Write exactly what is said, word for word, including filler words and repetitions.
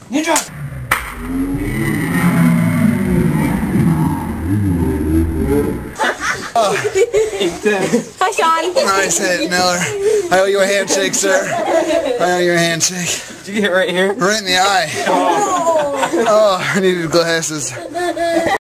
Ninja! Oh. Hi, Sean. Nice hit, Miller. I owe you a handshake, sir. I owe you a handshake. Did you get right here? Right in the eye. Oh, I needed glasses.